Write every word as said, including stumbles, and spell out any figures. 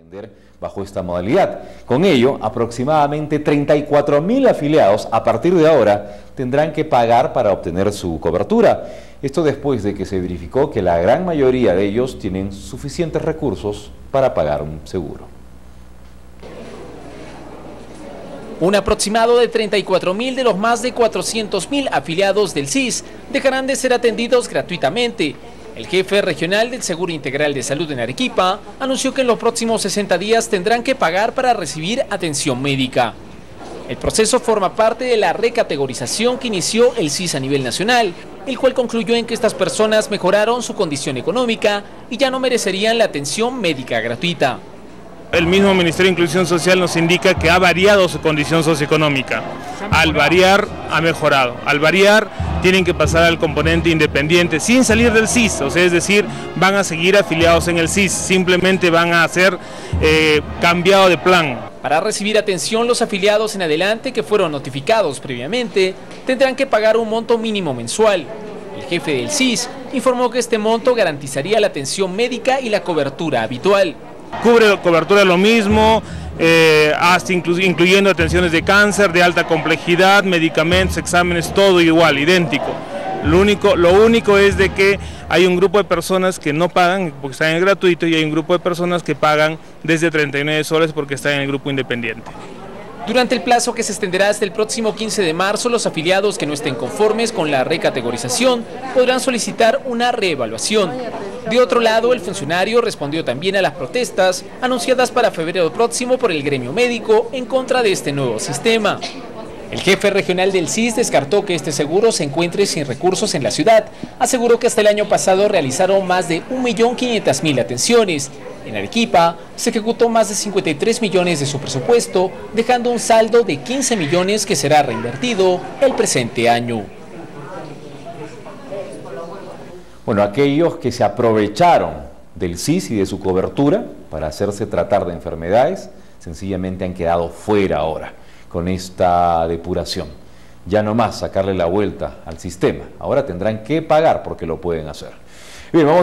bajo esta modalidad. Con ello, aproximadamente treinta y cuatro mil afiliados a partir de ahora tendrán que pagar para obtener su cobertura. Esto después de que se verificó que la gran mayoría de ellos tienen suficientes recursos para pagar un seguro. Un aproximado de treinta y cuatro mil de los más de cuatrocientos mil afiliados del C I S dejarán de ser atendidos gratuitamente. El jefe regional del Seguro Integral de Salud en Arequipa anunció que en los próximos sesenta días tendrán que pagar para recibir atención médica. El proceso forma parte de la recategorización que inició el C I S a nivel nacional, el cual concluyó en que estas personas mejoraron su condición económica y ya no merecerían la atención médica gratuita. El mismo Ministerio de Inclusión Social nos indica que ha variado su condición socioeconómica. Al variar, ha mejorado. Al variar, tienen que pasar al componente independiente sin salir del C I S, o sea, es decir, van a seguir afiliados en el C I S, simplemente van a ser eh, cambiado de plan. Para recibir atención, los afiliados en adelante que fueron notificados previamente tendrán que pagar un monto mínimo mensual. El jefe del C I S informó que este monto garantizaría la atención médica y la cobertura habitual. Cubre cobertura lo mismo, eh, hasta inclu incluyendo atenciones de cáncer, de alta complejidad, medicamentos, exámenes, todo igual, idéntico. Lo único, lo único es de que hay un grupo de personas que no pagan porque están en el gratuito y hay un grupo de personas que pagan desde treinta y nueve soles porque están en el grupo independiente. Durante el plazo que se extenderá hasta el próximo quince de marzo, los afiliados que no estén conformes con la recategorización podrán solicitar una reevaluación. De otro lado, el funcionario respondió también a las protestas anunciadas para febrero próximo por el gremio médico en contra de este nuevo sistema. El jefe regional del C I S descartó que este seguro se encuentre sin recursos en la ciudad. Aseguró que hasta el año pasado realizaron más de un millón quinientas mil atenciones. En Arequipa se ejecutó más de cincuenta y tres millones de su presupuesto, dejando un saldo de quince millones que será reinvertido el presente año. Bueno, aquellos que se aprovecharon del C I S y de su cobertura para hacerse tratar de enfermedades, sencillamente han quedado fuera ahora con esta depuración. Ya no más sacarle la vuelta al sistema, ahora tendrán que pagar porque lo pueden hacer. Bien, vamos